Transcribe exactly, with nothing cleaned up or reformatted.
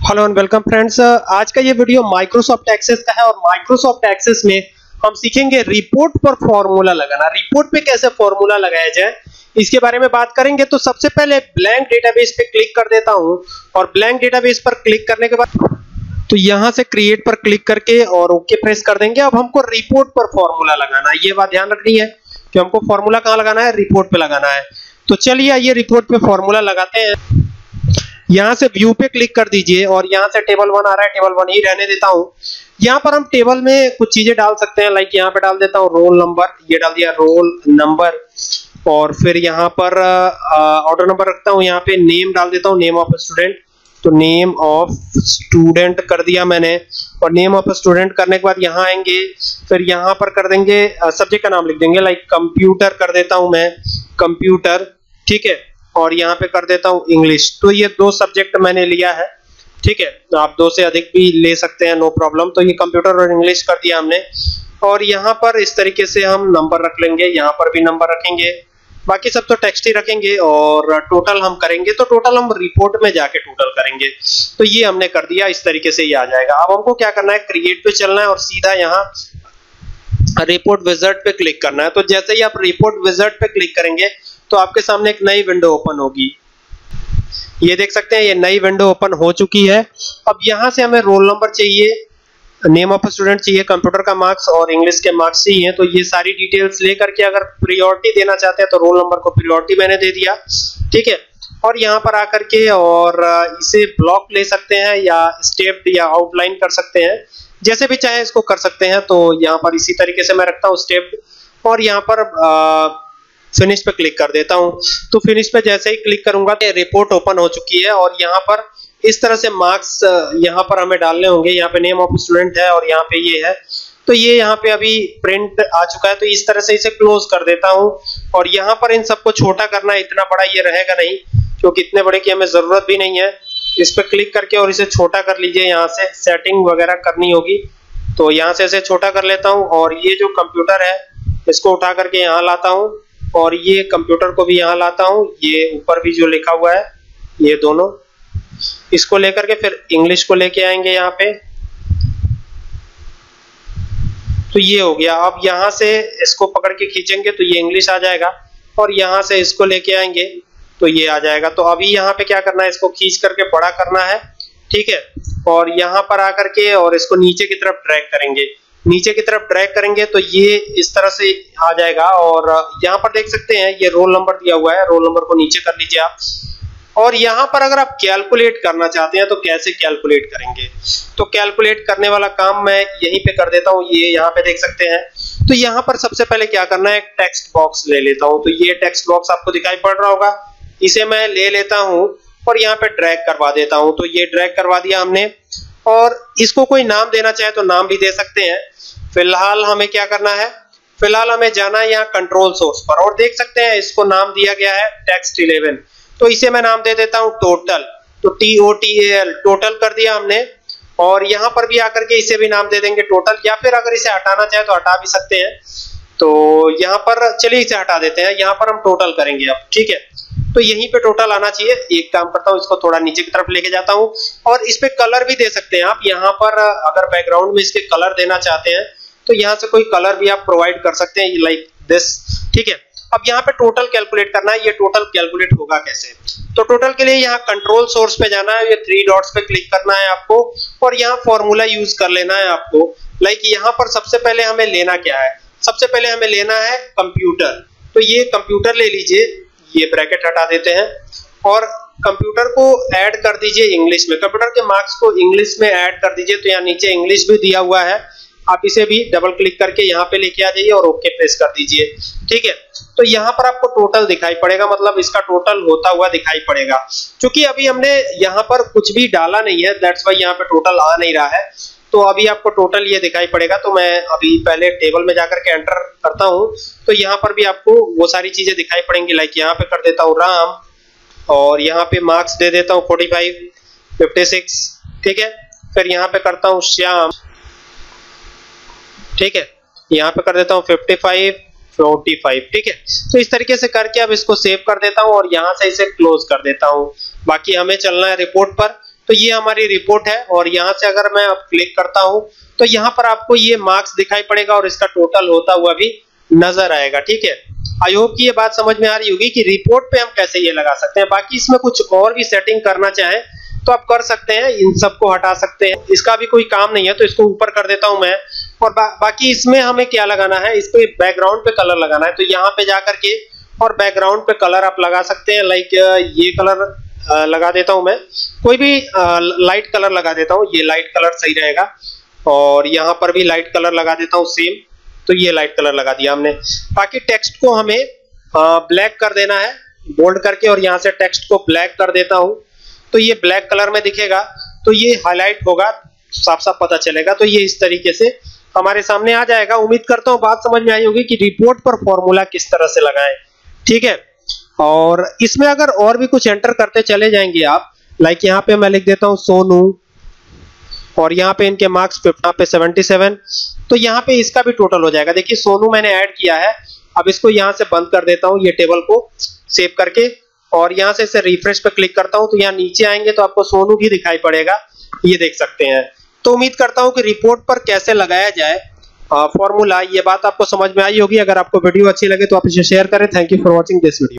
Hello and welcome friends. आज का ये वीडियो माइक्रोसॉफ्ट एक्सेस का है और माइक्रोसॉफ्ट एक्सेस में हम सीखेंगे रिपोर्ट पर फॉर्मूला लगाना। रिपोर्ट पे कैसे फॉर्मूला लगाया जाए इसके बारे में बात करेंगे। तो सबसे पहले ब्लैंक डेटाबेस पे क्लिक कर देता हूं और ब्लैंक डेटाबेस पर क्लिक करने के बाद तो यहां से क्रिएट पर क्लिक करके और ओके प्रेस कर देंगे। अब हमको रिपोर्ट पर फॉर्मूला लगाना है, ये बात ध्यान रखनी है कि हमको फॉर्मूला कहां लगाना है, रिपोर्ट पे लगाना है। तो चलिए आइए रिपोर्ट पे फॉर्मूला लगाते हैं। यहां से व्यू पे क्लिक कर दीजिए और यहां से टेबल वन आ रहा है, टेबल वन ही रहने देता हूं। यहां पर हम टेबल में कुछ चीजें डाल सकते हैं, लाइक यहां पे डाल देता हूं रोल नंबर, ये डाल दिया रोल नंबर। और फिर यहां पर ऑर्डर नंबर रखता हूं, यहां पे नेम डाल देता हूं, नेम ऑफ स्टूडेंट। तो नेम ऑफ स्टूडेंट कर दिया मैंने और नेम ऑफ स्टूडेंट करने के बाद यहां आएंगे, फिर यहां पर कर देंगे सब्जेक्ट का नाम लिख देंगे, लाइक कंप्यूटर कर देता हूं मैं, कंप्यूटर, ठीक है। और यहाँ पे कर देता हूँ इंग्लिश। तो ये दो सब्जेक्ट मैंने लिया है, ठीक है। तो आप दो से अधिक भी ले सकते हैं, नो प्रॉब्लम। तो ये कंप्यूटर और इंग्लिश कर दिया हमने। और यहाँ पर इस तरीके से हम नंबर रख लेंगे, यहाँ पर भी नंबर रखेंगे, बाकी सब तो टेक्स्ट ही रखेंगे। और टोटल हम करेंगे तो टोटल हम रिपोर्ट में जाके टोटल करेंगे। तो ये हमने कर दिया, इस तरीके से ये आ जाएगा। अब हमको क्या करना है, क्रिएट पे चलना है और सीधा यहाँ रिपोर्ट विजार्ड पे क्लिक करना है। तो जैसे ही आप रिपोर्ट विजार्ड पे क्लिक करेंगे तो आपके सामने एक नई विंडो ओपन होगी। ये देख सकते हैं, ये नई विंडो ओपन हो चुकी है। अब यहां से हमें रोल नंबर चाहिए, नेम ऑफ स्टूडेंट चाहिए, कंप्यूटर का मार्क्स और इंग्लिश के मार्क्स चाहिए। तो ये सारी डिटेल्स लेकर के अगर प्रायोरिटी देना चाहते हैं तो रोल नंबर को प्रायोरिटी मैंने दे दिया, ठीक है। और यहाँ पर आकर के और इसे ब्लॉक ले सकते हैं या स्टेप्ड या आउटलाइन कर सकते हैं, जैसे भी चाहे इसको कर सकते हैं। तो यहाँ पर इसी तरीके से मैं रखता हूँ स्टेप्ड और यहाँ पर आ, फिनिश पे क्लिक कर देता हूं। तो फिनिश पे जैसे ही क्लिक करूंगा तो रिपोर्ट ओपन हो चुकी है। और यहाँ पर इस तरह से मार्क्स यहाँ पर हमें डालने होंगे। यहाँ पे नेम ऑफ स्टूडेंट है और यहाँ पे ये है, तो ये यहाँ पे अभी प्रिंट आ चुका है। तो इस तरह से इसे क्लोज कर देता हूं। और यहाँ पर इन सबको छोटा करना है, इतना बड़ा ये रहेगा नहीं क्योंकि इतने बड़े की हमें जरूरत भी नहीं है। इस पे क्लिक करके और इसे छोटा कर लीजिए, यहाँ से सेटिंग वगैरह करनी होगी। तो यहाँ से इसे छोटा कर लेता हूँ और ये जो कंप्यूटर है इसको उठा करके यहाँ लाता हूँ और ये कंप्यूटर को भी यहाँ लाता हूँ। ये ऊपर भी जो लिखा हुआ है ये दोनों, इसको लेकर के फिर इंग्लिश को लेके आएंगे यहाँ पे। तो ये हो गया। अब यहाँ से इसको पकड़ के खींचेंगे तो ये इंग्लिश आ जाएगा और यहाँ से इसको लेके आएंगे तो ये आ जाएगा। तो अभी यहाँ पे क्या करना है, इसको खींच करके बड़ा करना है, ठीक है। और यहाँ पर आकर के और इसको नीचे की तरफ ड्रैग करेंगे, नीचे की तरफ ड्रैग करेंगे तो ये इस तरह से आ जाएगा। और यहाँ पर देख सकते हैं ये रोल नंबर दिया हुआ है, रोल नंबर को नीचे कर लीजिए आप। और यहाँ पर अगर आप कैलकुलेट करना चाहते हैं तो कैसे कैलकुलेट करेंगे, तो कैलकुलेट करने वाला काम मैं यहीं पे कर देता हूँ, ये यहाँ पे देख सकते हैं। तो यहाँ पर सबसे पहले क्या करना है, टेक्स्ट बॉक्स ले लेता हूँ। तो ये टेक्स्ट बॉक्स आपको दिखाई पड़ रहा होगा, इसे मैं ले लेता हूँ और यहाँ पे ड्रैग करवा देता हूँ। तो ये ड्रैग करवा दिया हमने और इसको कोई नाम देना चाहे तो नाम भी दे सकते हैं। फिलहाल हमें क्या करना है, फिलहाल हमें जाना है यहाँ कंट्रोल सोर्स पर और देख सकते हैं इसको नाम दिया गया है टेक्स्ट इलेवन। तो इसे मैं नाम दे देता हूँ टोटल। तो T O T A L total कर दिया हमने। और यहाँ पर भी आकर के इसे भी नाम दे देंगे टोटल, या फिर अगर इसे हटाना चाहे तो हटा भी सकते हैं। तो यहाँ पर चलिए इसे हटा देते हैं, यहाँ पर हम टोटल करेंगे अब, ठीक है। तो यहीं पे टोटल आना चाहिए। एक काम करता हूँ, इसको थोड़ा नीचे की तरफ लेके जाता हूँ और इस पे कलर भी दे सकते हैं आप। यहाँ पर अगर बैकग्राउंड में इसके कलर देना चाहते हैं तो यहाँ से कोई कलर भी आप प्रोवाइड कर सकते हैं, लाइक दिस, ठीक है। अब यहाँ पे टोटल कैलकुलेट करना है। ये टोटल कैलकुलेट होगा कैसे, तो टोटल के लिए यहाँ कंट्रोल सोर्स पे जाना है, ये थ्री डॉट्स पे क्लिक करना है आपको और यहाँ फॉर्मूला यूज कर लेना है आपको। लाइक यहाँ पर सबसे पहले हमें लेना क्या है, सबसे पहले हमें लेना है कंप्यूटर। तो ये कंप्यूटर ले लीजिए, ये ब्रैकेट हटा देते हैं और कंप्यूटर को ऐड कर दीजिए इंग्लिश में, कंप्यूटर के मार्क्स को इंग्लिश में ऐड कर दीजिए। तो यहाँ नीचे इंग्लिश भी दिया हुआ है, आप इसे भी डबल क्लिक करके यहाँ पे लेके आ जाइए और ओके प्रेस कर दीजिए, ठीक है। तो यहाँ पर आपको टोटल दिखाई पड़ेगा, मतलब इसका टोटल होता हुआ दिखाई पड़ेगा। क्योंकि अभी हमने यहाँ पर कुछ भी डाला नहीं है, दैट्स वाई यहाँ पे टोटल आ नहीं रहा है। तो अभी आपको टोटल ये दिखाई पड़ेगा। तो मैं अभी पहले टेबल में जाकर के एंटर करता हूँ तो यहाँ पर भी आपको वो सारी चीजें दिखाई पड़ेंगी। लाइक यहाँ पे कर देता हूँ राम और यहाँ पे मार्क्स दे देता हूँ फोर्टी फाइव, फिफ्टी सिक्स, ठीक है। फिर यहाँ पे करता हूँ श्याम, ठीक है। यहाँ पे कर देता हूँ फिफ्टी फाइव, फोर्टी फाइव, ठीक है। तो इस तरीके से करके अब इसको सेव कर देता हूँ और यहाँ से इसे क्लोज कर देता हूँ। बाकी हमें चलना है रिपोर्ट पर। तो ये हमारी रिपोर्ट है और यहाँ से अगर मैं अब क्लिक करता हूँ तो यहाँ पर आपको ये मार्क्स दिखाई पड़ेगा और इसका टोटल होता हुआ भी नजर आएगा। ठीक है, आई होप कि ये बात समझ में आ रही होगी कि रिपोर्ट पे हम कैसे ये लगा सकते हैं। बाकी इसमें कुछ और भी सेटिंग करना चाहें तो आप कर सकते हैं, इन सबको हटा सकते हैं, इसका भी कोई काम नहीं है, तो इसको ऊपर कर देता हूं मैं। और बा, बाकी इसमें हमें क्या लगाना है, इस पे बैकग्राउंड पे कलर लगाना है, तो यहाँ पे जाकर के और बैकग्राउंड पे कलर आप लगा सकते हैं। लाइक ये कलर लगा देता हूं मैं, कोई भी लाइट कलर लगा देता हूं, ये लाइट कलर सही रहेगा। और यहाँ पर भी लाइट कलर लगा देता हूं सेम, तो ये लाइट कलर लगा दिया हमने। बाकी टेक्स्ट को हमें ब्लैक कर देना है बोल्ड करके, और यहाँ से टेक्स्ट को ब्लैक कर देता हूं तो ये ब्लैक कलर में दिखेगा, तो ये हाईलाइट होगा, साफ साफ पता चलेगा। तो ये इस तरीके से हमारे सामने आ जाएगा। उम्मीद करता हूं बात समझ में आई होगी कि रिपोर्ट पर फॉर्मूला किस तरह से लगाएं। ठीक है, और इसमें अगर और भी कुछ एंटर करते चले जाएंगे आप, लाइक यहाँ पे मैं लिख देता हूं सोनू, और यहाँ पे इनके मार्क्स यहाँ पे सतहत्तर, तो यहाँ पे इसका भी टोटल हो जाएगा। देखिए सोनू मैंने ऐड किया है, अब इसको यहाँ से बंद कर देता हूँ ये टेबल को सेव करके, और यहाँ से इसे रिफ्रेश पे क्लिक करता हूँ तो यहाँ नीचे आएंगे तो आपको सोनू भी दिखाई पड़ेगा, ये देख सकते हैं। तो उम्मीद करता हूँ कि रिपोर्ट पर कैसे लगाया जाए फॉर्मूला, ये बात आपको समझ में आई होगी। अगर आपको वीडियो अच्छी लगे तो आप इसे शेयर करें। Thank you for watching this video.